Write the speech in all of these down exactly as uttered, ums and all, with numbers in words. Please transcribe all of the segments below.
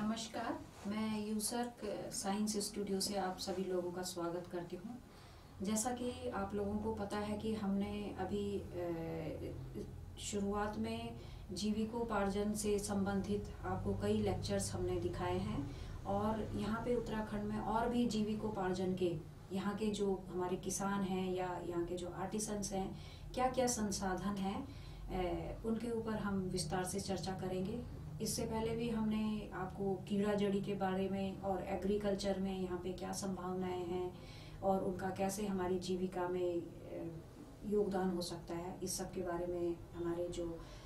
नमस्कार, मैं user science studio से आप सभी लोगों का स्वागत करती हूँ। जैसा कि आप लोगों को पता है कि हमने अभी शुरुआत में जीविकोपार्जन से संबंधित आपको कई लेक्चर्स हमने दिखाए हैं और यहाँ पे उत्तराखंड में और भी जीविकोपार्जन के यहाँ के जो हमारे किसान हैं या यहाँ के जो आर्टिसंस हैं, क्या क्या संसाधन हैं, उनके ऊपर हम विस्तार से चर्चा करेंगे। इससे पहले भी हमने आपको कीड़ा जड़ी के बारे में और एग्रीकल्चर में यहाँ पे क्या संभावनाएं हैं और उनका कैसे हमारी जीविका में योगदान हो सकता है, इस सब के बारे में हमारे जो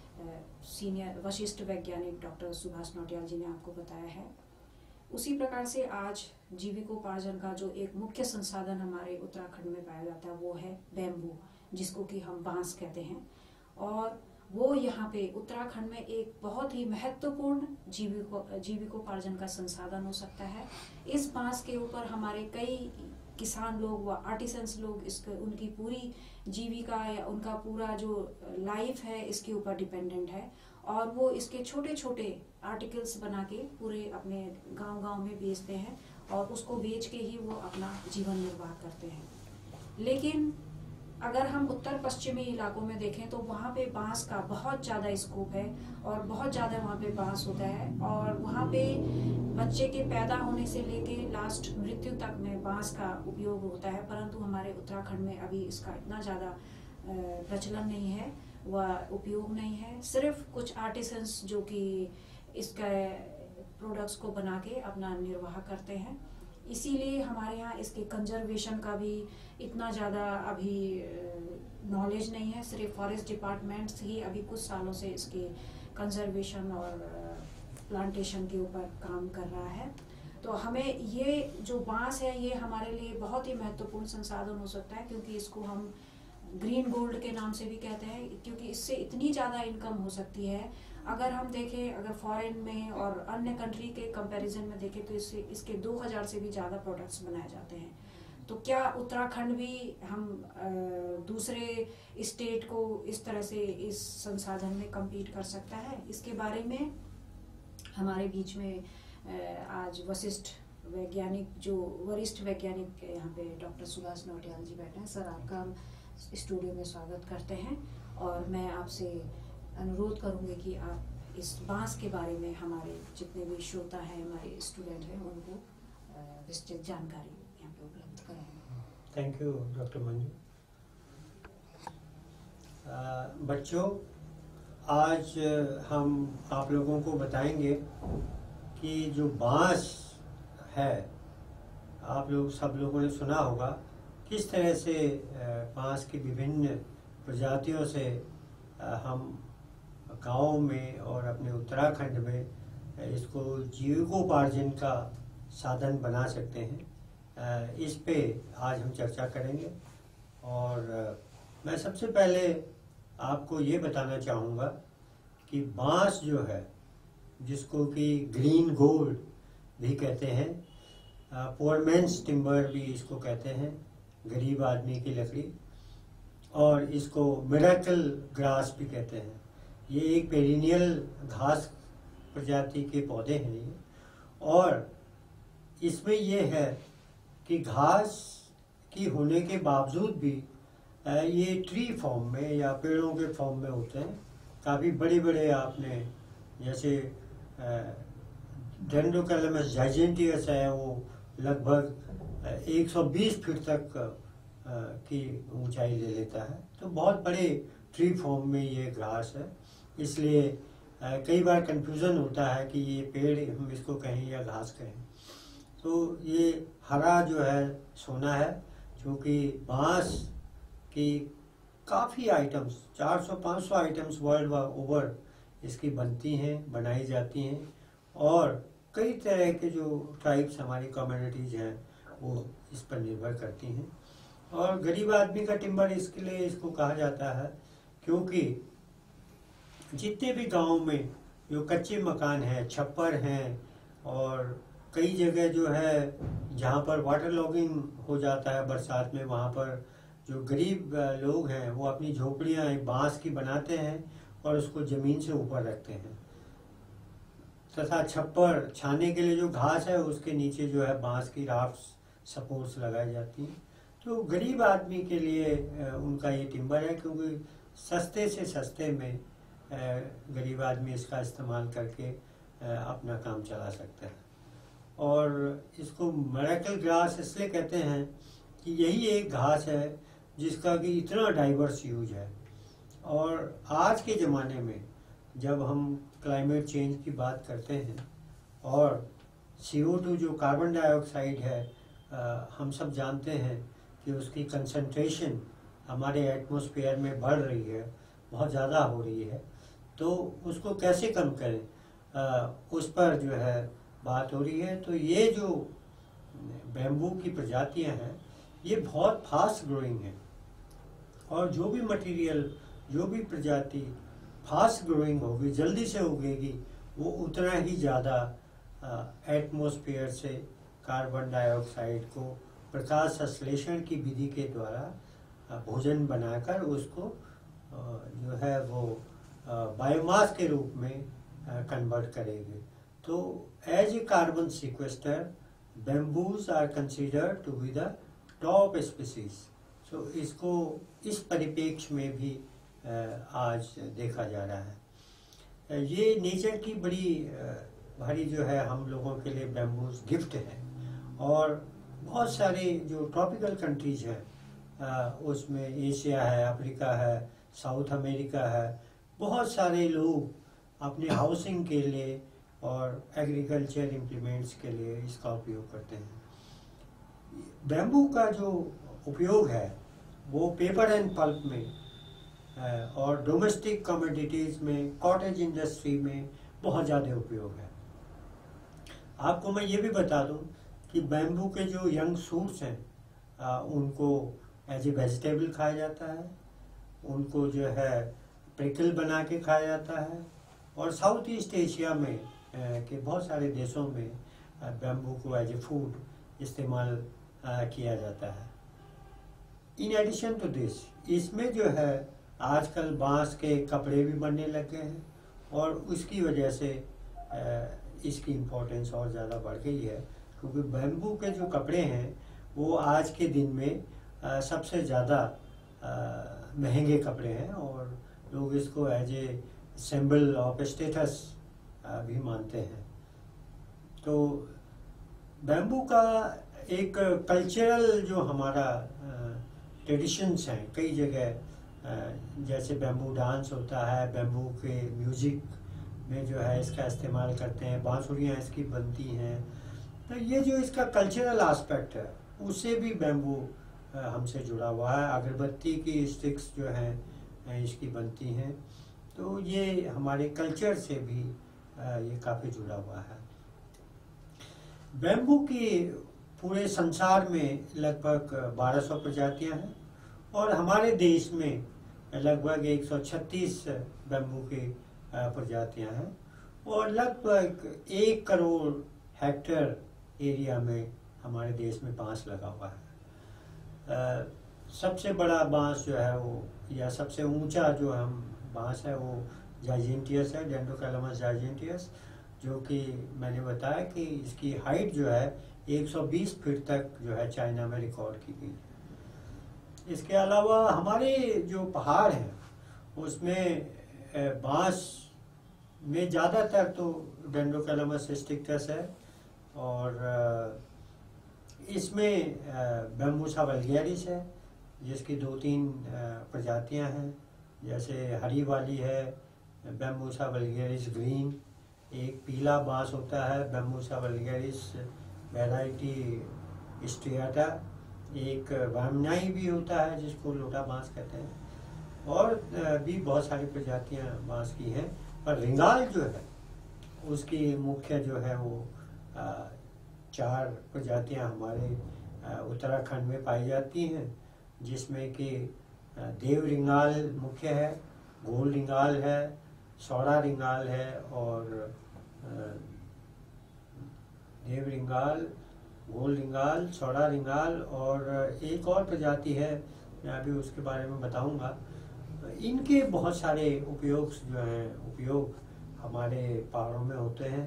सीनियर वरिष्ठ वैज्ञानिक डॉक्टर सुभाष नौटियाल जी ने आपको बताया है। उसी प्रकार से आज जीविकोपार्जन का जो एक मुख्य संसाधन हमारे उत्तराखंड में पाया जाता है वो है बैम्बू, जिसको कि हम बांस कहते हैं। और वो यहाँ पे उत्तराखंड में एक बहुत ही महत्वपूर्ण जीविको जीविकोपार्जन का संसाधन हो सकता है। इस बांस के ऊपर हमारे कई किसान लोग व आर्टिसंस लोग इसके उनकी पूरी जीविका या उनका पूरा जो लाइफ है इसके ऊपर डिपेंडेंट है और वो इसके छोटे छोटे आर्टिकल्स बना के पूरे अपने गांव-गांव में बेचते हैं और उसको बेच के ही वो अपना जीवन निर्वाह करते हैं। लेकिन अगर हम उत्तर पश्चिमी इलाकों में देखें तो वहाँ पे बांस का बहुत ज़्यादा स्कोप है और बहुत ज़्यादा वहाँ पे बांस होता है और वहाँ पे बच्चे के पैदा होने से लेके लास्ट मृत्यु तक में बांस का उपयोग होता है। परंतु हमारे उत्तराखंड में अभी इसका इतना ज़्यादा प्रचलन नहीं है, वह उपयोग नहीं है। सिर्फ कुछ आर्टिसंस जो कि इसका प्रोडक्ट्स को बना के अपना निर्वाह करते हैं, इसीलिए हमारे यहाँ इसके कंजर्वेशन का भी इतना ज़्यादा अभी नॉलेज नहीं है। सिर्फ फॉरेस्ट डिपार्टमेंट्स ही अभी कुछ सालों से इसके कंजर्वेशन और प्लांटेशन के ऊपर काम कर रहा है। तो हमें ये जो बांस है ये हमारे लिए बहुत ही महत्वपूर्ण संसाधन हो सकता है, क्योंकि इसको हम ग्रीन गोल्ड के नाम से भी कहते हैं, क्योंकि इससे इतनी ज़्यादा इनकम हो सकती है। अगर हम देखें, अगर फॉरेन में और अन्य कंट्री के कंपैरिजन में देखें तो इससे इसके दो हज़ार से भी ज़्यादा प्रोडक्ट्स बनाए जाते हैं। तो क्या उत्तराखंड भी हम दूसरे स्टेट को इस तरह से इस संसाधन में compete कर सकता है? इसके बारे में हमारे बीच में आज वरिष्ठ वैज्ञानिक जो वरिष्ठ वैज्ञानिक यहाँ पे डॉक्टर सुभाष नौटियाल जी बैठे हैं। सर, आपका हम स्टूडियो में स्वागत करते हैं और मैं आपसे अनुरोध करूँगी कि आप इस बांस के बारे में हमारे जितने भी श्रोता हैं, हमारे स्टूडेंट हैं, उनको विस्तृत जानकारी यहाँ पे उपलब्ध कराएं। Thank you doctor Manju. बच्चों, आज हम आप लोगों को बताएंगे कि जो बांस है, आप लोग सब लोगों ने सुना होगा किस तरह से बांस की विभिन्न प्रजातियों से हम गाँव में और अपने उत्तराखंड में इसको जीविकोपार्जन का साधन बना सकते हैं। इस पे आज हम चर्चा करेंगे और मैं सबसे पहले आपको ये बताना चाहूँगा कि बांस जो है, जिसको कि ग्रीन गोल्ड भी कहते हैं, पुअर मैन्स टिम्बर भी इसको कहते हैं, गरीब आदमी की लकड़ी, और इसको मिरेकल ग्रास भी कहते हैं। ये एक पेरिनियल घास प्रजाति के पौधे हैं ये, और इसमें ये है कि घास की होने के बावजूद भी ये ट्री फॉर्म में या पेड़ों के फॉर्म में होते हैं। काफ़ी बड़े बड़े, आपने जैसे डेंड्रोकैलमस जाइजेंटियस है, वो लगभग एक सौ बीस फीट तक की ऊंचाई ले लेता है। तो बहुत बड़े ट्री फॉर्म में ये घास है, इसलिए कई बार कंफ्यूजन होता है कि ये पेड़ हम इसको कहें या घास कहें। तो ये हरा जो है सोना है, क्योंकि बांस की काफ़ी आइटम्स, चार सौ पाँच सौ आइटम्स वर्ल्ड ओवर इसकी बनती हैं, बनाई जाती हैं, और कई तरह के जो ट्राइब्स हमारी कम्युनिटीज़ हैं वो इस पर निर्भर करती हैं। और गरीब आदमी का टिम्बर इसके लिए इसको कहा जाता है, क्योंकि जितने भी गांव में जो कच्चे मकान हैं, छप्पर हैं, और कई जगह जो है जहाँ पर वाटर लॉगिंग हो जाता है बरसात में, वहाँ पर जो गरीब लोग हैं वो अपनी झोपड़ियाँ बांस की बनाते हैं और उसको ज़मीन से ऊपर रखते हैं। तथा छप्पर छाने के लिए जो घास है उसके नीचे जो है बांस की राफ्ट सपोर्ट्स लगाई जाती हैं। तो गरीब आदमी के लिए उनका ये टिम्बर है, क्योंकि सस्ते से सस्ते में गरीब आदमी इसका इस्तेमाल करके अपना काम चला सकता है। और इसको मिरेकल ग्रास इसलिए कहते हैं कि यही एक घास है जिसका कि इतना डाइवर्स यूज है। और आज के ज़माने में जब हम क्लाइमेट चेंज की बात करते हैं और सी ओ टू जो कार्बन डाइऑक्साइड है, आ, हम सब जानते हैं कि उसकी कंसंट्रेशन हमारे एटमॉस्फेयर में बढ़ रही है, बहुत ज़्यादा हो रही है। तो उसको कैसे कम करें, आ, उस पर जो है बात हो रही है। तो ये जो बैम्बू की प्रजातियां हैं ये बहुत फास्ट ग्रोइंग है, और जो भी मटेरियल, जो भी प्रजाति फास्ट ग्रोइंग होगी, जल्दी से उगेगी, वो उतना ही ज़्यादा एटमॉस्फेयर से कार्बन डाइऑक्साइड को प्रकाश संश्लेषण की विधि के द्वारा भोजन बनाकर उसको जो है वो बायोमास के रूप में कन्वर्ट करेंगे। तो as a carbon sequester bamboos are considered to be the top species. So इसको इस परिप्रेक्ष्य में भी आज देखा जा रहा है। ये नेचर की बड़ी भारी जो है हम लोगों के लिए बैम्बूज गिफ्ट है। और बहुत सारे जो ट्रॉपिकल कंट्रीज हैं उसमें एशिया है, अफ्रीका है, साउथ अमेरिका है, बहुत सारे लोग अपने हाउसिंग के लिए और एग्रीकल्चर इम्प्लीमेंट्स के लिए इसका उपयोग करते हैं। बैम्बू का जो उपयोग है वो पेपर एंड पल्प में और डोमेस्टिक कमोडिटीज़ में, कॉटेज इंडस्ट्री में बहुत ज़्यादा उपयोग है। आपको मैं ये भी बता दूं कि बैम्बू के जो यंग शूट्स हैं आ, उनको एज ए वेजिटेबल खाया जाता है, उनको जो है प्रिकल बना के खाया जाता है। और साउथ ईस्ट एशिया में आ, के बहुत सारे देशों में बैम्बू को एज ए फूड इस्तेमाल किया जाता है। इन एडिशन टू दिस, इसमें जो है आजकल बांस के कपड़े भी बनने लग गए हैं, और उसकी वजह से इसकी इम्पोर्टेंस और ज़्यादा बढ़ गई है, क्योंकि बैम्बू के जो कपड़े हैं वो आज के दिन में सबसे ज़्यादा महंगे कपड़े हैं, और लोग इसको as a symbol of status भी मानते हैं। तो बैम्बू का एक कल्चरल जो हमारा ट्रेडिशंस हैं, कई जगह जैसे बैम्बू डांस होता है, बैम्बू के म्यूजिक में जो है इसका इस्तेमाल करते हैं, बांसुरियाँ इसकी बनती हैं। तो ये जो इसका कल्चरल एस्पेक्ट है उससे भी बैम्बू हमसे जुड़ा हुआ है। अगरबत्ती की स्टिक्स जो हैं इसकी बनती हैं, तो ये हमारे कल्चर से भी ये काफ़ी जुड़ा हुआ है। बैम्बू की पूरे संसार में लगभग बारह सौ प्रजातियां हैं, और हमारे देश में लगभग एक सौ छत्तीस बैम्बू की प्रजातियां हैं, और लगभग एक करोड़ हेक्टेयर एरिया में हमारे देश में बांस लगा हुआ है। सबसे बड़ा बांस जो है वो, या सबसे ऊंचा जो हम बांस है वो जाइजेंटियस है, डेंड्रोकैलामस जाइजेंटियस, जो कि मैंने बताया कि इसकी हाइट जो है एक सौ बीस फीट तक जो है चाइना में रिकॉर्ड की गई है। इसके अलावा हमारे जो पहाड़ हैं उसमें बांस में ज़्यादातर तो डेंड्रोकैलामस स्टिक्टस है, और इसमें बैम्बूसा वल्गैरिस है जिसकी दो तीन प्रजातियां हैं, जैसे हरी वाली है बैम्बूसा वल्गैरिस ग्रीन, एक पीला बांस होता है बैम्बूसा वल्गैरिस वैरायटी स्ट्रियाटा, एक वामनाई भी होता है जिसको लोटा बांस कहते हैं, और भी बहुत सारी प्रजातियां बांस की हैं। पर रिंगाल जो है उसकी मुख्य जो है वो चार प्रजातियां हमारे उत्तराखंड में पाई जाती हैं, जिसमें कि देव रिंगाल मुख्य है, गोल रिंगाल है, सौड़ा रिंगाल है, और देव रिंगाल, गोल रिंगाल, सौड़ा रिंगाल, और एक और प्रजाति है मैं अभी उसके बारे में बताऊंगा। इनके बहुत सारे उपयोग जो हैं उपयोग हमारे पहाड़ों में होते हैं।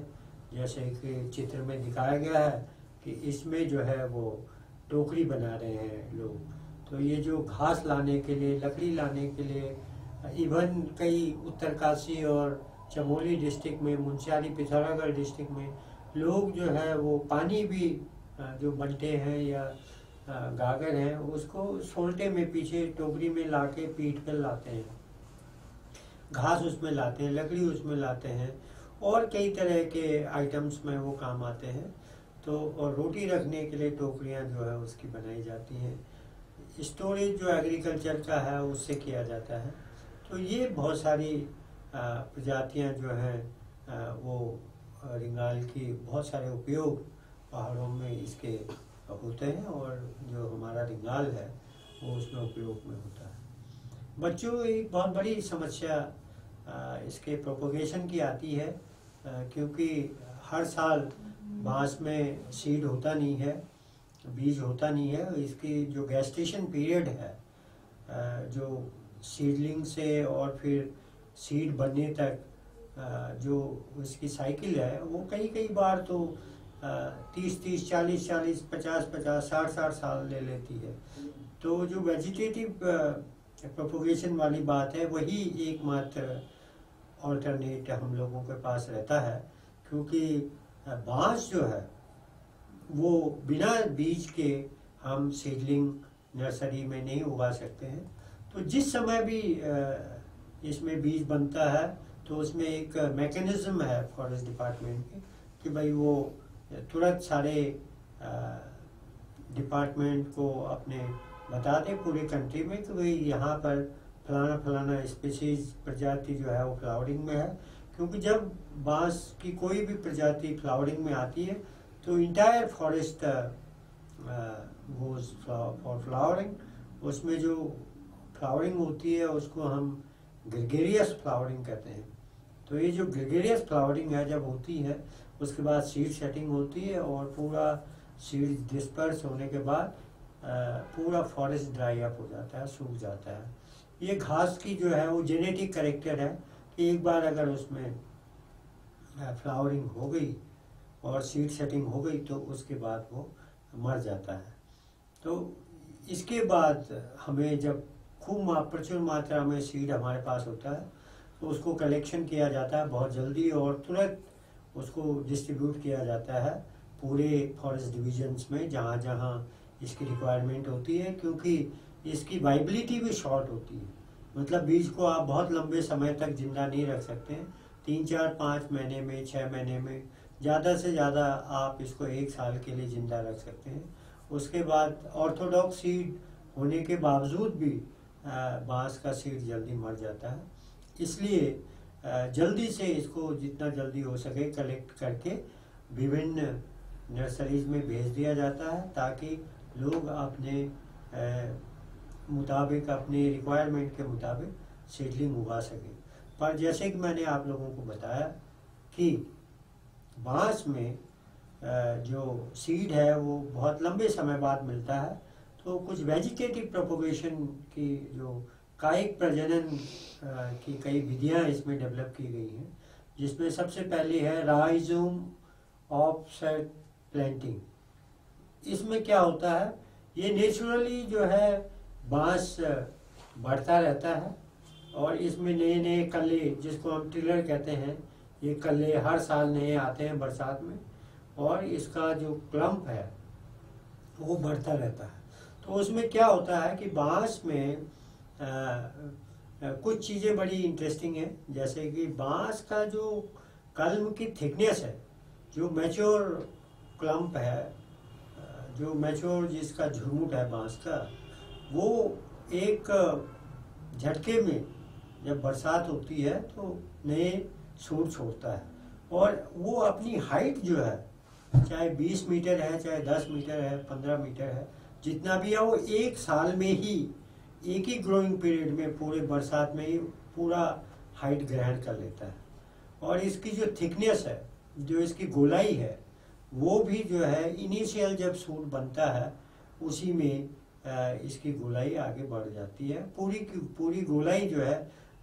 जैसे कि चित्र में दिखाया गया है कि इसमें जो है वो टोकरी बना रहे हैं लोग। तो ये जो घास लाने के लिए, लकड़ी लाने के लिए, इवन कई उत्तरकाशी और चमोली डिस्ट्रिक्ट में, मुंशियारी पिथौरागढ़ डिस्ट्रिक्ट में लोग जो है वो पानी भी जो बंटे हैं या गागर हैं उसको सोल्टे में पीछे टोकरी में लाके पीट कर लाते हैं, घास उसमें लाते हैं, लकड़ी उसमें लाते हैं और कई तरह के आइटम्स में वो काम आते हैं। तो और रोटी रखने के लिए टोकरियां जो है उसकी बनाई जाती हैं। स्टोरेज जो एग्रीकल्चर का है उससे किया जाता है। तो ये बहुत सारी प्रजातियां जो हैं वो रिंगाल की बहुत सारे उपयोग पहाड़ों में इसके होते हैं और जो हमारा रिंगाल है वो उसमें उपयोग में होता है। बच्चों एक बहुत बड़ी समस्या इसके प्रोपोगेशन की आती है क्योंकि हर साल बांस में सीड होता नहीं है, बीज होता नहीं है। इसकी जो गेस्टेशन पीरियड है, जो सीडलिंग से और फिर सीड बनने तक जो उसकी साइकिल है वो कई कई बार तो तीस तीस चालीस चालीस पचास पचास साठ साठ साल ले लेती है। तो जो वेजिटेटिव प्रोपोगेशन वाली बात है वही एकमात्र ऑल्टरनेट हम लोगों के पास रहता है, क्योंकि बांस जो है वो बिना बीज के हम सीडलिंग नर्सरी में नहीं उगा सकते हैं। तो जिस समय भी इसमें बीज बनता है तो उसमें एक मैकेनिज्म है फॉरेस्ट डिपार्टमेंट के कि भाई वो तुरंत सारे डिपार्टमेंट को अपने बता दें पूरी कंट्री में कि भाई यहाँ पर फलाना फलाना स्पीशीज प्रजाति जो है वो फ्लावरिंग में है। क्योंकि जब बांस की कोई भी प्रजाति फ्लावरिंग में आती है तो entire forest goes for flowering. उसमें जो फ्लावरिंग होती है उसको हम ग्रेगेरियस फ्लावरिंग कहते हैं। तो ये जो ग्रेगेरियस फ्लावरिंग है जब होती है उसके बाद सीड सेटिंग होती है और पूरा सीड डिस्पर्स होने के बाद पूरा फॉरेस्ट ड्राई अप हो जाता है, सूख जाता है। ये घास की जो है वो जेनेटिक कैरेक्टर है कि एक बार अगर उसमें फ्लावरिंग हो गई और सीड सेटिंग हो गई तो उसके बाद वो मर जाता है। तो इसके बाद हमें जब खूब प्रचुर मात्रा में सीड हमारे पास होता है तो उसको कलेक्शन किया जाता है बहुत जल्दी और तुरंत उसको डिस्ट्रीब्यूट किया जाता है पूरे फॉरेस्ट डिविजन्स में जहाँ जहाँ इसकी रिक्वायरमेंट होती है, क्योंकि इसकी वाइबिलिटी भी शॉर्ट होती है। मतलब बीज को आप बहुत लंबे समय तक जिंदा नहीं रख सकते हैं, तीन चार पाँच महीने में, छः महीने में, ज़्यादा से ज़्यादा आप इसको एक साल के लिए जिंदा रख सकते हैं। उसके बाद ऑर्थोडॉक्स सीड होने के बावजूद भी बांस का सीड जल्दी मर जाता है। इसलिए जल्दी से इसको जितना जल्दी हो सके कलेक्ट करके विभिन्न नर्सरीज में भेज दिया जाता है ताकि लोग अपने मुताबिक, अपने रिक्वायरमेंट के मुताबिक सीडलिंग उगा सकें। पर जैसे कि मैंने आप लोगों को बताया कि बांस में जो सीड है वो बहुत लंबे समय बाद मिलता है। तो कुछ वेजिटेटिव प्रोपोगेशन की जो कायिक प्रजनन की कई विधियां इसमें डेवलप की गई हैं, जिसमें सबसे पहली है राइजोम ऑफसेट प्लांटिंग। इसमें क्या होता है, ये नेचुरली जो है बांस बढ़ता रहता है और इसमें नए नए कल्ले, जिसको हम टिलर कहते हैं, ये कल्ले हर साल नए आते हैं बरसात में और इसका जो क्लम्प है वो बढ़ता रहता है। तो उसमें क्या होता है कि बांस में आ, आ, कुछ चीज़ें बड़ी इंटरेस्टिंग हैं, जैसे कि बांस का जो कलम की थिकनेस है, जो मैच्योर क्लम्प है, जो मैच्योर जिसका झुरमुट है बांस का, वो एक झटके में जब बरसात होती है तो नए सूट छोड़ता है और वो अपनी हाइट जो है, चाहे बीस मीटर है, चाहे दस मीटर है, पंद्रह मीटर है, जितना भी है, वो एक साल में ही एक ही ग्रोइंग पीरियड में पूरे बरसात में ही पूरा हाइट ग्रहण कर लेता है। और इसकी जो थिकनेस है, जो इसकी गोलाई है, वो भी जो है इनिशियल जब सूट बनता है उसी में इसकी गोलाई आगे बढ़ जाती है। पूरी की पूरी गोलाई जो है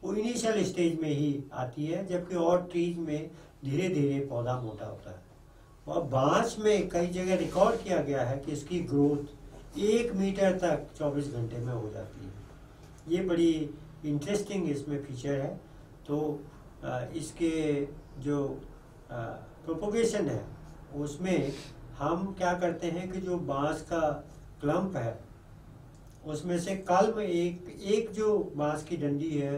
वो इनिशियल स्टेज में ही आती है, जबकि और ट्रीज में धीरे धीरे पौधा मोटा होता है। और बांस में कई जगह रिकॉर्ड किया गया है कि इसकी ग्रोथ एक मीटर तक चौबीस घंटे में हो जाती है। ये बड़ी इंटरेस्टिंग इसमें फीचर है। तो इसके जो प्रोपोगेशन है उसमें हम क्या करते हैं कि जो बांस का क्लम्प है उसमें से कल्म एक एक जो बांस की डंडी है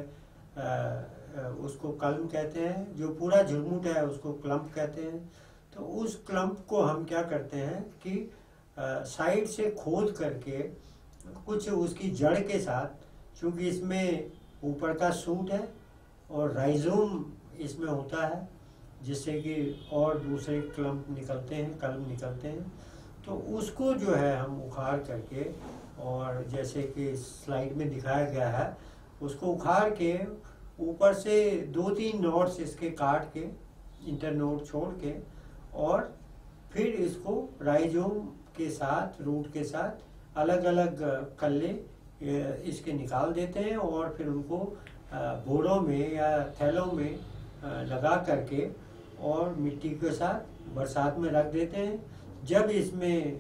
आ, उसको कल्म कहते हैं, जो पूरा झुरमुट है उसको क्लम्प कहते हैं। तो उस क्लम्प को हम क्या करते हैं कि आ, साइड से खोद करके कुछ उसकी जड़ के साथ, चूंकि इसमें ऊपर का सूट है और राइजोम इसमें होता है जिससे कि और दूसरे क्लम्प निकलते हैं, कलम निकलते हैं, तो उसको जो है हम उखाड़ करके, और जैसे कि स्लाइड में दिखाया गया है, उसको उखाड़ के ऊपर से दो तीन नोट्स इसके काट के, इंटर नोट छोड़ के, और फिर इसको राइजोम के साथ, रूट के साथ अलग अलग कल्ले इसके निकाल देते हैं और फिर उनको बोरों में या थैलों में लगा करके और मिट्टी के साथ बरसात में रख देते हैं। जब इसमें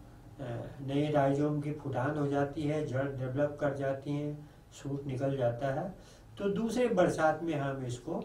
नए राइजोम की फुटान हो जाती है, जड़ डेवलप कर जाती हैं, सूट निकल जाता है, तो दूसरे बरसात में हम इसको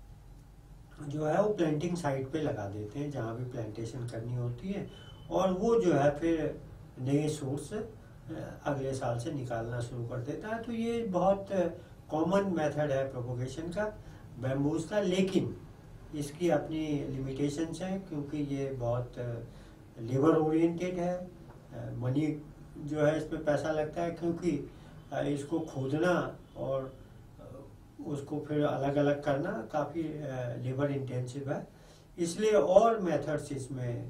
जो है वो प्लांटिंग साइट पे लगा देते हैं जहाँ भी प्लांटेशन करनी होती है, और वो जो है फिर नए सूट्स अगले साल से निकालना शुरू कर देता है। तो ये बहुत कॉमन मेथड है प्रोपोगेशन का बैम्बूज का, लेकिन इसकी अपनी लिमिटेशंस हैं क्योंकि ये बहुत लेबर ओरिएंटेड है। मनी जो है इसमें पैसा लगता है क्योंकि इसको खोदना और उसको फिर अलग अलग करना काफ़ी लेबर इंटेंसिव है, इसलिए और मेथड्स इसमें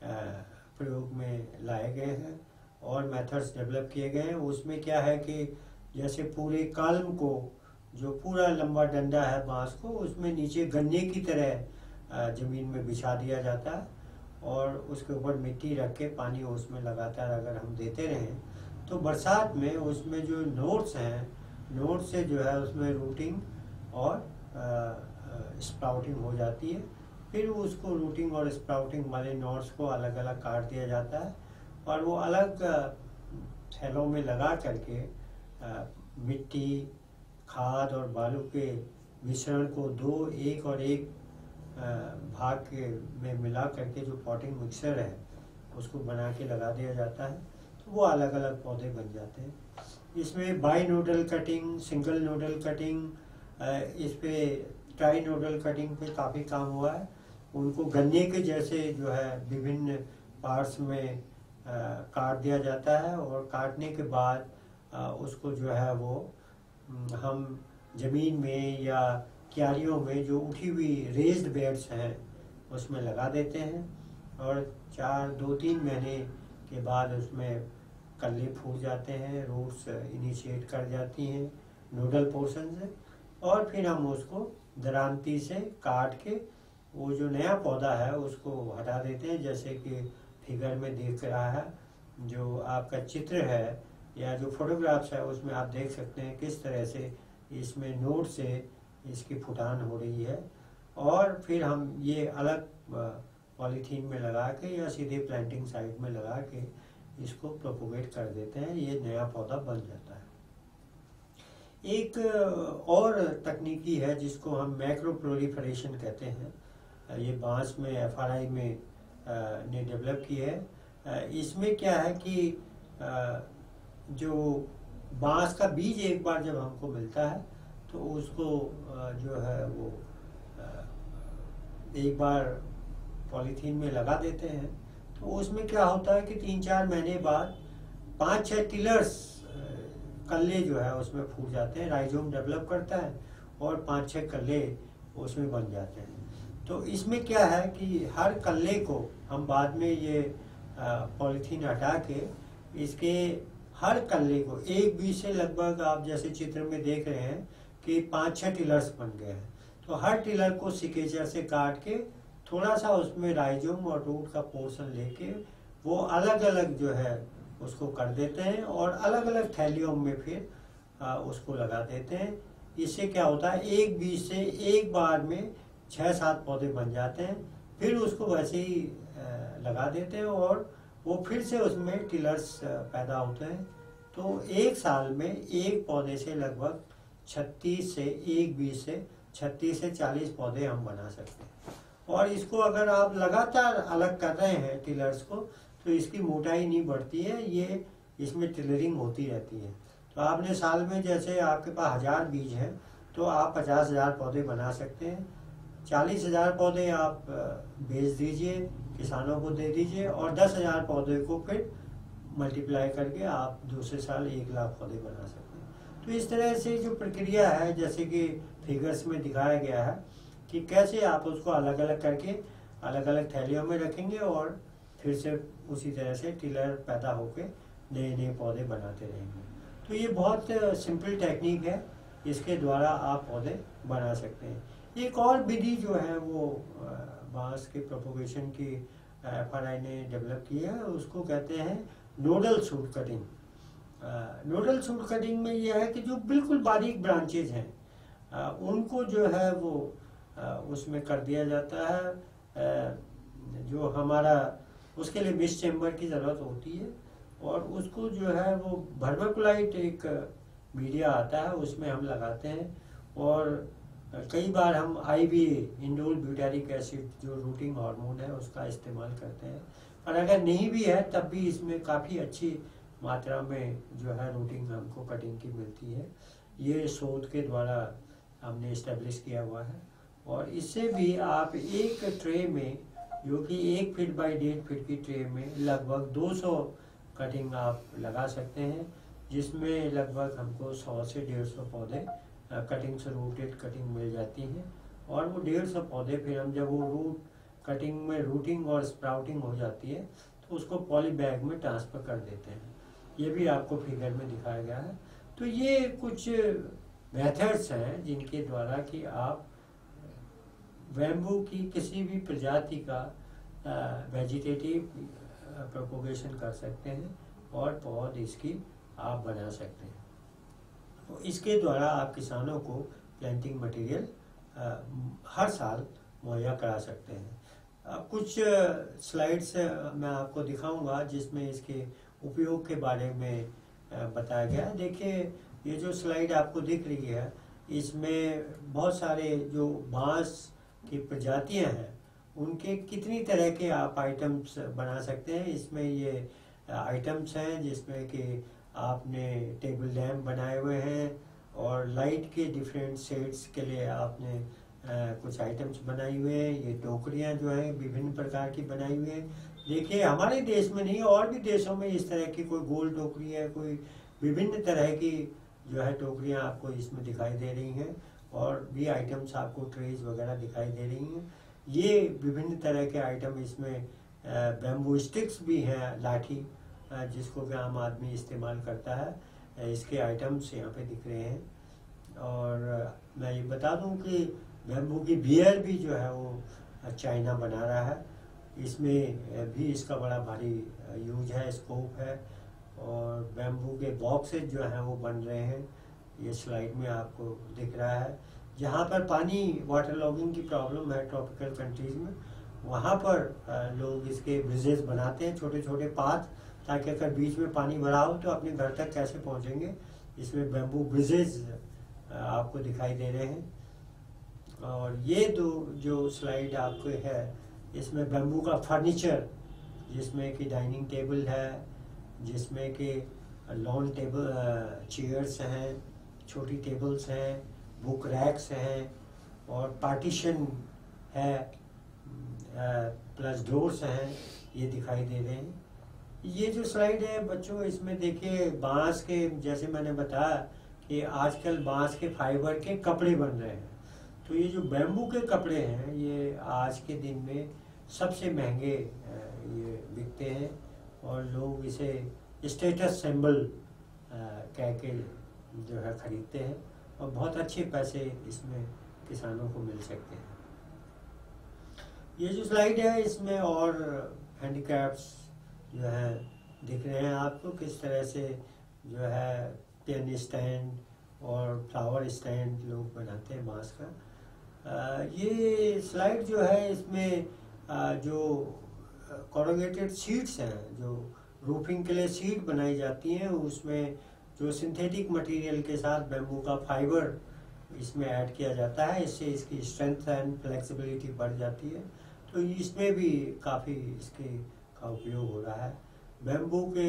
प्रयोग में लाए गए हैं और मेथड्स डेवलप किए गए हैं। उसमें क्या है कि जैसे पूरे कलम को, जो पूरा लंबा डंडा है बांस को, उसमें नीचे गन्ने की तरह ज़मीन में बिछा दिया जाता है और उसके ऊपर मिट्टी रख के पानी उसमें लगातार अगर हम देते रहें तो बरसात में उसमें जो नोट्स हैं, नोट से जो है उसमें रूटिंग और स्प्राउटिंग हो जाती है। फिर उसको रूटिंग और स्प्राउटिंग वाले नोट्स को अलग अलग काट दिया जाता है और वो अलग थैलों में लगा करके आ, मिट्टी, खाद और बालू के मिश्रण को दो एक और एक भाग के में मिला करके जो पॉटिंग मिक्सर है उसको बना के लगा दिया जाता है, तो वो अलग अलग पौधे बन जाते हैं। इसमें binodal cutting, single nodal cutting, इस पे ट्राई नोडल कटिंग पे काफ़ी काम हुआ है। उनको गन्ने के जैसे जो है विभिन्न पार्ट्स में काट दिया जाता है और काटने के बाद आ, उसको जो है वो हम ज़मीन में या क्यारियों में जो उठी हुई रेज्ड बेड्स हैं उसमें लगा देते हैं और चार दो तीन महीने के बाद उसमें कल्ले फूट जाते हैं, रूट्स इनिशिएट कर जाती हैं नोडल पोर्शन से, और फिर हम उसको दरांती से काट के वो जो नया पौधा है उसको हटा देते हैं। जैसे कि फिगर में देख रहा है, जो आपका चित्र है या जो फोटोग्राफ्स है उसमें आप देख सकते हैं किस तरह से इसमें नोड से इसकी फुटान हो रही है, और फिर हम ये अलग पॉलीथीन में लगा के या सीधे प्लांटिंग साइट में लगा के इसको प्रोपोगेट कर देते हैं, ये नया पौधा बन जाता है। एक और तकनीकी है जिसको हम मैक्रो प्रोलिफरेशन कहते हैं, ये बांस में एफ आर आई में ने डेवलप की है। इसमें क्या है कि जो बांस का बीज एक बार जब हमको मिलता है तो उसको जो है वो एक बार पॉलीथीन में लगा देते हैं, तो उसमें क्या होता है कि तीन चार महीने बाद पाँच छः टिलर्स कल्ले जो है उसमें फूट जाते हैं, राइजोम डेवलप करता है और पाँच छः कल्ले उसमें बन जाते हैं। तो इसमें क्या है कि हर कल्ले को हम बाद में ये पॉलीथीन हटा के इसके हर कल्ले को एक बीज से लगभग आप जैसे चित्र में देख रहे हैं कि पाँच छः टिलर्स बन गए हैं, तो हर टिलर को सिकेचर से काट के थोड़ा सा उसमें राइजोम और रूट का पोर्शन लेके वो अलग अलग जो है उसको कर देते हैं और अलग अलग थैलियों में फिर आ, उसको लगा देते हैं। इससे क्या होता है, एक बीज से एक बार में छः सात पौधे बन जाते हैं, फिर उसको वैसे ही लगा देते हैं और वो फिर से उसमें टिलर्स पैदा होते हैं। तो एक साल में एक पौधे से लगभग छत्तीस से, एक बीज से छत्तीस से चालीस पौधे हम बना सकते हैं। और इसको अगर आप लगातार अलग कर रहे हैं टिलर्स को, तो इसकी मोटाई नहीं बढ़ती है, ये इसमें टिलरिंग होती रहती है। तो आपने साल में, जैसे आपके पास हजार बीज हैं, तो आप पचास हजार पौधे बना सकते हैं। चालीस हजार पौधे आप बेच दीजिए, किसानों को दे दीजिए, और दस हजार पौधे को फिर मल्टीप्लाई करके आप दूसरे साल एक लाख पौधे बना सकते हैं। तो इस तरह से जो प्रक्रिया है, जैसे कि फिगर्स में दिखाया गया है कि कैसे आप उसको अलग अलग करके अलग अलग थैलियों में रखेंगे और फिर से उसी तरह से टिलर पैदा होकर नए नए पौधे बनाते रहेंगे। तो ये बहुत सिंपल टेक्निक है, इसके द्वारा आप पौधे बना सकते हैं। एक और विधि जो है वो बांस के प्रोपोगेशन की एफ आर आई ने डेवलप की है, उसको कहते हैं nodal shoot cutting. Nodal shoot cutting में यह है कि जो बिल्कुल बारीक ब्रांचेज हैं आ, उनको जो है वो आ, उसमें कर दिया जाता है। आ, जो हमारा उसके लिए मिस्ट चेम्बर की ज़रूरत होती है, और उसको जो है वो वर्मिकुलाइट एक मीडिया आता है, उसमें हम लगाते हैं। और कई बार हम I V indole butyric acid जो रूटिंग हार्मोन है उसका इस्तेमाल करते हैं। और अगर नहीं भी है तब भी इसमें काफ़ी अच्छी मात्रा में जो है रूटिंग हमको कटिंग की मिलती है। ये शोध के द्वारा हमने इस्टेब्लिश किया हुआ है। और इससे भी आप एक ट्रे में, जो कि एक फीट बाई डेढ़ फीट की ट्रे में लगभग दो सौ कटिंग आप लगा सकते हैं, जिसमें लगभग हमको सौ से डेढ़ सौ पौधे कटिंग से रूटेड कटिंग मिल जाती हैं। और वो डेढ़ सौ पौधे फिर हम जब वो रूट कटिंग में रूटिंग और स्प्राउटिंग हो जाती है तो उसको पॉली बैग में ट्रांसफ़र कर देते हैं। ये भी आपको फिगर में दिखाया गया है। तो ये कुछ मेथड्स हैं जिनके द्वारा कि आप बैम्बू की किसी भी प्रजाति का वेजिटेटिव प्रोपोगेशन कर सकते हैं और पौध इसकी आप बना सकते हैं। तो इसके द्वारा आप किसानों को प्लांटिंग मटेरियल हर साल मुहैया करा सकते हैं। आ, कुछ स्लाइड्स मैं आपको दिखाऊंगा जिसमें इसके उपयोग के बारे में बताया गया है। देखिए, ये जो स्लाइड आपको दिख रही है, इसमें बहुत सारे जो बांस की प्रजातियां हैं उनके कितनी तरह के आप आइटम्स बना सकते हैं। इसमें ये आइटम्स हैं जिसमें कि आपने टेबल लैम्प बनाए हुए हैं, और लाइट के डिफरेंट शेड्स के लिए आपने आ, कुछ आइटम्स बनाई हुए हैं। ये टोकरियां जो हैं विभिन्न प्रकार की बनाई हुई हैं। देखिए, हमारे देश में नहीं, और भी देशों में इस तरह की कोई गोल टोकरी है, कोई विभिन्न तरह की जो है टोकरियां आपको इसमें दिखाई दे रही हैं, और भी आइटम्स आपको ट्रेज वगैरह दिखाई दे रही हैं। ये विभिन्न तरह के आइटम, इसमें बैम्बू स्टिक्स भी हैं, लाठी जिसको कि आम आदमी इस्तेमाल करता है, इसके आइटम्स यहाँ पे दिख रहे हैं। और मैं ये बता दूं कि बैम्बू की बियर भी जो है वो चाइना बना रहा है, इसमें भी इसका बड़ा भारी यूज है, स्कोप है। और बैम्बू के बॉक्सेज जो हैं वो बन रहे हैं, ये स्लाइड में आपको दिख रहा है। जहाँ पर पानी वाटर लॉगिंग की प्रॉब्लम है ट्रॉपिकल कंट्रीज में, वहाँ पर लोग इसके ब्रिजेस बनाते हैं, छोटे छोटे पाथ, ताकि अगर बीच में पानी भरा हो तो अपने घर तक कैसे पहुँचेंगे। इसमें बैम्बू ब्रिजेस आपको दिखाई दे रहे हैं। और ये दो जो स्लाइड आपको है, इसमें बैम्बू का फर्नीचर, जिसमें कि डाइनिंग टेबल है, जिसमें कि लॉन टेबल चेयर्स हैं, छोटी टेबल्स हैं, बुक रैक्स हैं, और पार्टीशन है, प्लस डोर्स हैं, ये दिखाई दे रहे हैं। ये जो स्लाइड है बच्चों, इसमें देखिए बांस के, जैसे मैंने बताया कि आजकल बांस के फाइबर के कपड़े बन रहे हैं। तो ये जो बैम्बू के कपड़े हैं, ये आज के दिन में सबसे महंगे ये बिकते हैं, और लोग इसे स्टेटस सिंबल कह के जो है खरीदते हैं, और बहुत अच्छे पैसे इसमें किसानों को मिल सकते हैं। ये जो स्लाइड है, इसमें और हैंडीक्राफ्ट्स जो है दिख रहे हैं आपको, किस तरह से जो है पेन स्टैंड और फ्लावर स्टैंड लोग बनाते हैं बांस का। आ, ये स्लाइड जो है इसमें आ, जो कॉर्रुगेटेड शीट्स हैं, जो रूफिंग के लिए शीट बनाई जाती हैं, उसमें जो सिंथेटिक मटेरियल के साथ बैम्बू का फाइबर इसमें ऐड किया जाता है। इससे इसकी स्ट्रेंथ एंड फ्लेक्सिबिलिटी बढ़ जाती है। तो इसमें भी काफ़ी इसके का उपयोग हो रहा है। बैम्बू के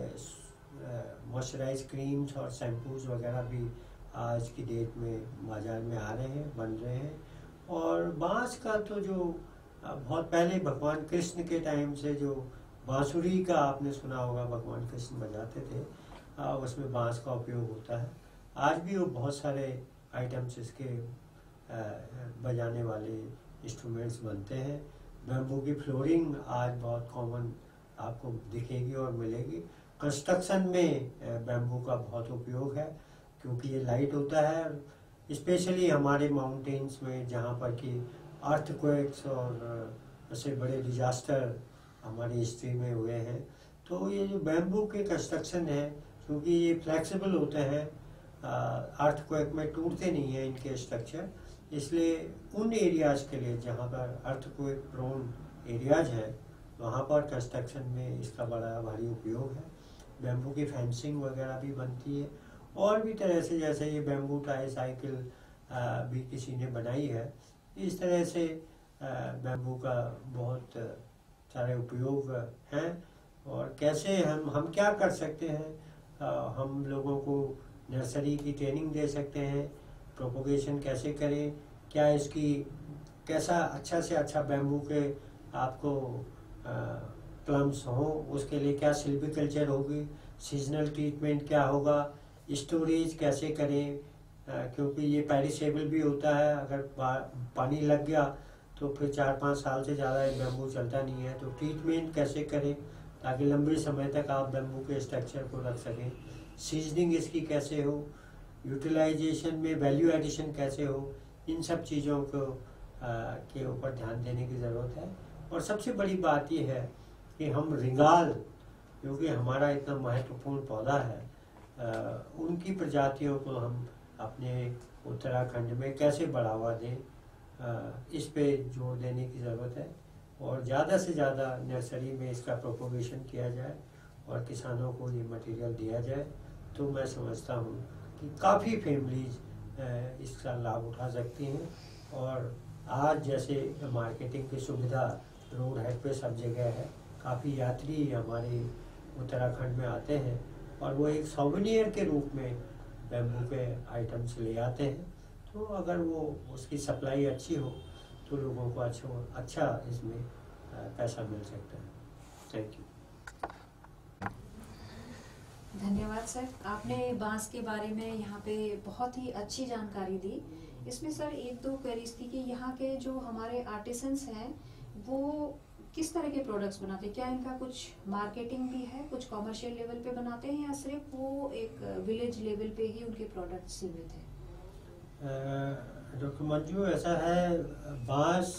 मॉइस्चराइज क्रीम्स और शैम्पूज वगैरह भी आज की डेट में बाज़ार में आ रहे हैं, बन रहे हैं। और बांस का तो जो बहुत पहले भगवान कृष्ण के टाइम से जो बांसुरी का आपने सुना होगा, भगवान कृष्ण बजाते थे, आ, उसमें बांस का उपयोग होता है। आज भी वो बहुत सारे आइटम्स इसके आ, बजाने वाले इंस्ट्रूमेंट्स बनते हैं। बैम्बू की फ्लोरिंग आज बहुत कॉमन आपको दिखेगी और मिलेगी। कंस्ट्रक्शन में बैम्बू का बहुत उपयोग है क्योंकि ये लाइट होता है, स्पेशली हमारे माउंटेन्स में जहाँ पर कि अर्थक्वेक्स और ऐसे बड़े डिजास्टर हमारी हिस्ट्री में हुए हैं। तो ये जो बैम्बू के कंस्ट्रक्शन है, क्योंकि ये फ्लेक्सिबल होते हैं, अर्थक्वेक में टूटते नहीं हैं इनके स्ट्रक्चर, इसलिए उन एरियाज के लिए जहाँ पर अर्थक्वेक प्रोन एरियाज हैं वहाँ पर कंस्ट्रक्शन में इसका बड़ा भारी उपयोग है। बैम्बू की फेंसिंग वगैरह भी बनती है और भी तरह से, जैसे ये बैम्बू टाई साइकिल भी किसी ने बनाई है। इस तरह से बैम्बू का बहुत सारे उपयोग हैं। और कैसे हम हम क्या कर सकते हैं, आ, हम लोगों को नर्सरी की ट्रेनिंग दे सकते हैं, प्रोपोगेशन कैसे करें, क्या इसकी कैसा अच्छा से अच्छा बैम्बू के आपको प्लम्स हो, उसके लिए क्या सिल्वीकल्चर होगी, सीजनल ट्रीटमेंट क्या होगा, स्टोरेज कैसे करें, आ, क्योंकि ये पेरिसेबल भी होता है। अगर पा, पानी लग गया तो फिर चार पाँच साल से ज़्यादा बैम्बू चलता नहीं है। तो ट्रीटमेंट कैसे करें ताकि लंबे समय तक आप बैम्बू के स्ट्रक्चर को रख सकें, सीजनिंग इसकी कैसे हो, यूटिलाइजेशन में वैल्यू एडिशन कैसे हो, इन सब चीज़ों को आ, के ऊपर ध्यान देने की ज़रूरत है। और सबसे बड़ी बात यह है कि हम रिंगाल, क्योंकि हमारा इतना महत्वपूर्ण पौधा है, आ, उनकी प्रजातियों को हम अपने उत्तराखंड में कैसे बढ़ावा दें, आ, इस पे जोर देने की ज़रूरत है। और ज़्यादा से ज़्यादा नर्सरी में इसका प्रोपोगेशन किया जाए और किसानों को ये मटेरियल दिया जाए, तो मैं समझता हूँ कि काफ़ी फैमिलीज इसका लाभ उठा सकती हैं। और आज जैसे मार्केटिंग की सुविधा रोड हेड पे सब जगह है, काफ़ी यात्री हमारे उत्तराखंड में आते हैं और वो एक सौवेनियर के रूप में बैम्बू के आइटम्स ले आते हैं। तो अगर वो उसकी सप्लाई अच्छी हो तो लोगों को अच्छा अच्छा इसमें पैसा मिल सकता है। Thank you. धन्यवाद सर, आपने बांस के बारे में यहाँ पे बहुत ही अच्छी जानकारी दी। इसमें सर एक दो क्वेरीज थी कि यहाँ के जो हमारे आर्टिसंस हैं वो किस तरह के प्रोडक्ट्स बनाते हैं, क्या इनका कुछ मार्केटिंग भी है, कुछ कॉमर्शियल लेवल पे बनाते हैं या सिर्फ वो एक विलेज लेवल पे ही उनके प्रोडक्ट्स सीमित हैं? डॉक्टर मंजू, ऐसा है, बांस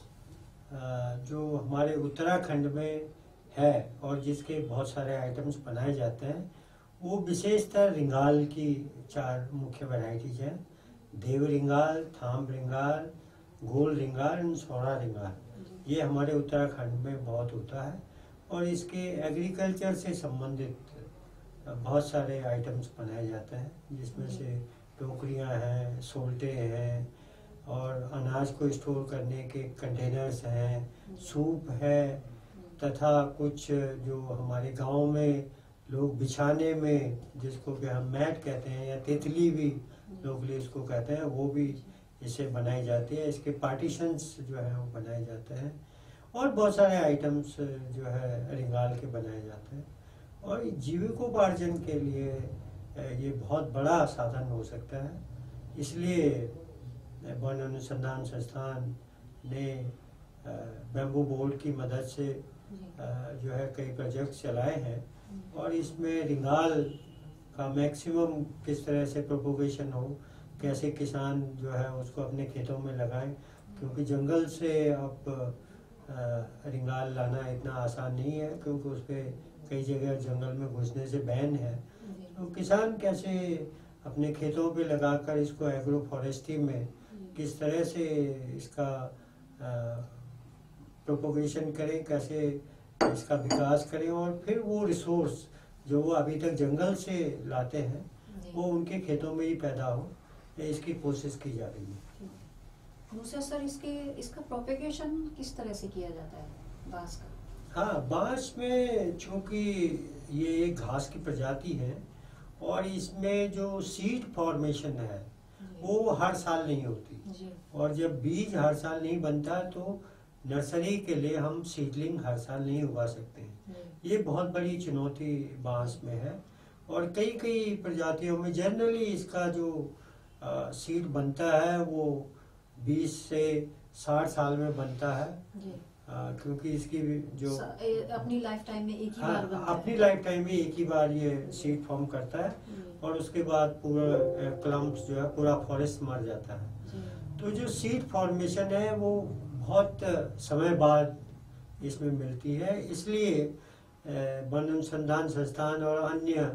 जो हमारे उत्तराखंड में है और जिसके बहुत सारे आइटम्स बनाए जाते हैं, वो विशेषतर रिंगाल की चार मुख्य वैरायटीज हैं। देव रिंगाल, थाम रिंगाल, गोल रिंगाल और सोना रिंगाल। ये हमारे उत्तराखंड में बहुत होता है और इसके एग्रीकल्चर से संबंधित बहुत सारे आइटम्स बनाए जाते हैं, जिसमें से टोकरियां हैं, सोल्टे हैं और अनाज को स्टोर करने के कंटेनर्स हैं, सूप है, तथा कुछ जो हमारे गांव में लोग बिछाने में, जिसको कि हम मैट कहते हैं या तितली भी लोग इसको कहते हैं, वो भी इसे बनाई जाती है। इसके पार्टीशंस जो है वो बनाए जाते हैं और बहुत सारे आइटम्स जो है रिंगाल के बनाए जाते हैं। और जीविकोपार्जन के लिए ये बहुत बड़ा साधन हो सकता है। इसलिए वन अनुसंधान संस्थान ने बैम्बू बोर्ड की मदद से जो है कई प्रोजेक्ट चलाए हैं और इसमें रिंगाल का मैक्सिमम किस तरह से प्रोपोगेशन हो, कैसे किसान जो है उसको अपने खेतों में लगाएं, क्योंकि जंगल से अब रिंगाल लाना इतना आसान नहीं है, क्योंकि उस पर कई जगह जंगल में घुसने से बैन है। तो किसान कैसे अपने खेतों पे लगाकर इसको एग्रो फॉरेस्ट्री में किस तरह से इसका प्रोपोगेशन करें, कैसे इसका विकास करें, और फिर वो रिसोर्स जो वो अभी तक जंगल से लाते हैं वो उनके खेतों में ही पैदा हो, इसकी कोशिश की जा रही है। दूसरा सर, इसके इसका प्रोपेगेशन किस तरह से किया जाता है बांस का? हाँ, बांस में चूंकि ये एक घास की प्रजाति है और इसमें जो सीड फॉर्मेशन है वो हर साल नहीं होती जी। और जब बीज हर साल नहीं बनता तो नर्सरी के लिए हम सीडलिंग हर साल नहीं उगा सकते हैं। ये बहुत बड़ी चुनौती बांस में है और कई कई प्रजातियों में जनरली इसका जो आ, सीड बनता है वो बीस से साठ साल में बनता है जी। आ, क्योंकि इसकी जो अपनी लाइफ टाइम में एक ही हाँ, बार बनता अपनी है। लाइफ टाइम में एक ही बार ये सीड फॉर्म करता है और उसके बाद पूरा क्लम्प्स जो है पूरा फॉरेस्ट मर जाता है। तो जो सीड फॉर्मेशन है वो बहुत समय बाद इसमें मिलती है, इसलिए वन अनुसंधान संस्थान और अन्य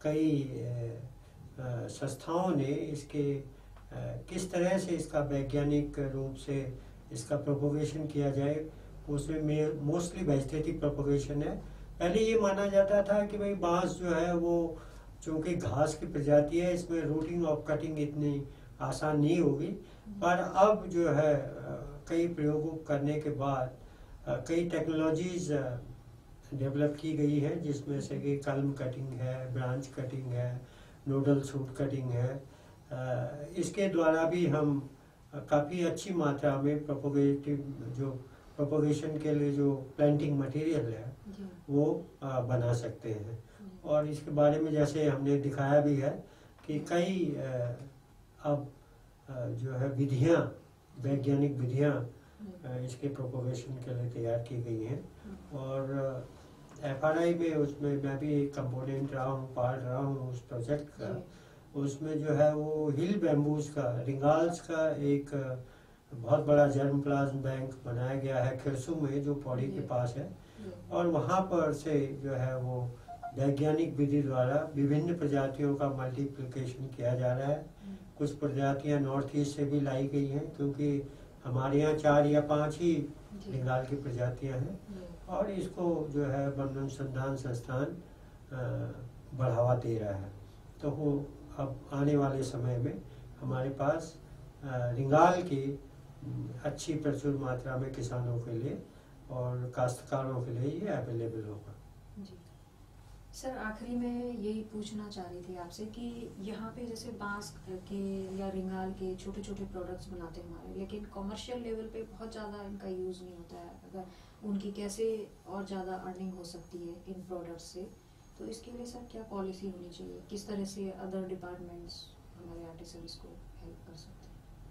कई संस्थाओं ने इसके किस तरह से इसका वैज्ञानिक रूप से इसका प्रोपोगेशन किया जाए, उसमें मोस्टली वेजिटेटिव प्रोपोगेशन है। पहले ये माना जाता था कि भाई बांस जो है वो चूंकि घास की प्रजाति है इसमें रूटिंग और कटिंग इतनी आसान नहीं होगी, पर अब जो है कई प्रयोगों करने के बाद कई टेक्नोलॉजीज डेवलप की गई है जिसमें से कि कलम कटिंग है, ब्रांच कटिंग है, नोडल सूट कटिंग है। इसके द्वारा भी हम काफ़ी अच्छी मात्रा में प्रोपोगेटिव जो प्रोपोगेशन के लिए जो प्लांटिंग मटेरियल है वो बना सकते हैं। और इसके बारे में जैसे हमने दिखाया भी है कि कई अब जो है विधियां, वैज्ञानिक विधियां इसके प्रोपोगेशन के लिए तैयार की गई हैं और एफ आर आई में उसमें मैं भी एक कंपोनेंट रहा हूँ, पार्ट रहा हूँ उस प्रोजेक्ट का। उसमें जो है वो हिल बैम्बूज का, रिंगाल्स का एक बहुत बड़ा जर्म प्लाज्म बैंक बनाया गया है खिरसू में जो पौड़ी के पास है और वहाँ पर से जो है वो वैज्ञानिक विधि द्वारा विभिन्न प्रजातियों का मल्टीप्लिकेशन किया जा रहा है। कुछ प्रजातियां नॉर्थ ईस्ट से भी लाई गई हैं क्योंकि हमारे यहाँ चार या पांच ही रिंगाल की प्रजातियां हैं और इसको जो है वन अनुसंधान संस्थान बढ़ावा दे रहा है। तो वो अब आने वाले समय में हमारे पास रिंगाल की अच्छी प्रचुर मात्रा में किसानों के लिए और काश्तकारों के लिए ये अवेलेबल होगा। जी सर, आखिरी में यही पूछना चाह रही थी आपसे कि यहाँ पे जैसे बांस के या रिंगाल के छोटे छोटे प्रोडक्ट्स बनाते हैं हमारे, लेकिन कमर्शियल लेवल पे बहुत ज़्यादा इनका यूज़ नहीं होता है। अगर उनकी कैसे और ज़्यादा अर्निंग हो सकती है इन प्रोडक्ट्स से, तो इसके लिए सर क्या पॉलिसी होनी चाहिए? किस तरह से अदर डिपार्टमेंट्स हमारे आर्टिसंस को हेल्प कर सकते हैं?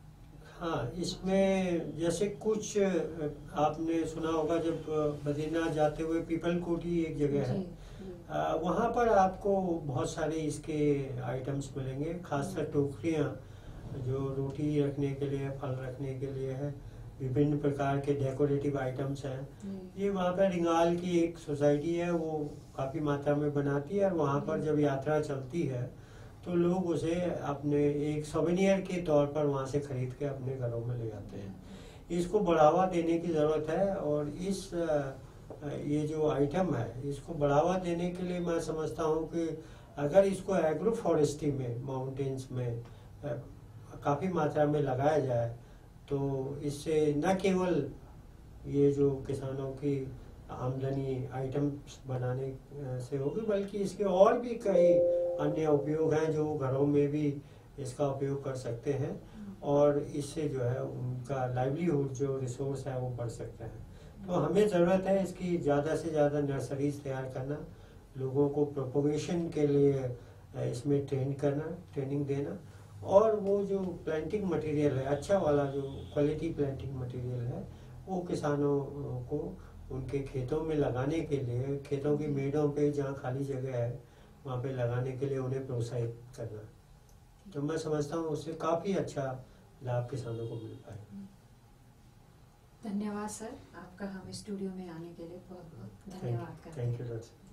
हाँ, इसमें जैसे कुछ आपने सुना होगा जब बद्रीनाथ जाते हुए पीपल कोठी एक जगह है, आ, वहाँ पर आपको बहुत सारे इसके आइटम्स मिलेंगे, खासकर टोकरियाँ जो रोटी रखने के लिए, फल रखने के लिए है, विभिन्न प्रकार के डेकोरेटिव आइटम्स हैं। ये वहाँ पर रिंगाल की एक सोसाइटी है वो काफ़ी मात्रा में बनाती है और वहाँ पर जब यात्रा चलती है तो लोग उसे अपने एक सोवेनियर के तौर पर वहाँ से खरीद के अपने घरों में ले जाते हैं। इसको बढ़ावा देने की ज़रूरत है और इस ये जो आइटम है इसको बढ़ावा देने के लिए मैं समझता हूँ कि अगर इसको एग्रो फॉरेस्ट्री में माउंटेन्स में काफ़ी मात्रा में लगाया जाए तो इससे न केवल ये जो किसानों की आमदनी आइटम्स बनाने से होगी बल्कि इसके और भी कई अन्य उपयोग हैं जो घरों में भी इसका उपयोग कर सकते हैं और इससे जो है उनका लाइवलीहुड जो रिसोर्स है वो बढ़ सकता है। तो हमें ज़रूरत है इसकी ज़्यादा से ज़्यादा नर्सरीज तैयार करना, लोगों को प्रोपोगेशन के लिए इसमें ट्रेन करना, ट्रेनिंग देना और वो जो प्लांटिंग मटेरियल है अच्छा वाला जो क्वालिटी प्लांटिंग मटेरियल है वो किसानों को उनके खेतों में लगाने के लिए, खेतों की मेड़ों पे जहाँ खाली जगह है वहाँ पे लगाने के लिए उन्हें प्रोत्साहित करना। तो मैं समझता हूँ उससे काफ़ी अच्छा लाभ किसानों को मिल पाएगा। धन्यवाद सर, आपका हम स्टूडियो में आने के लिए बहुत बहुत धन्यवाद करते हैं। Thank you doctor.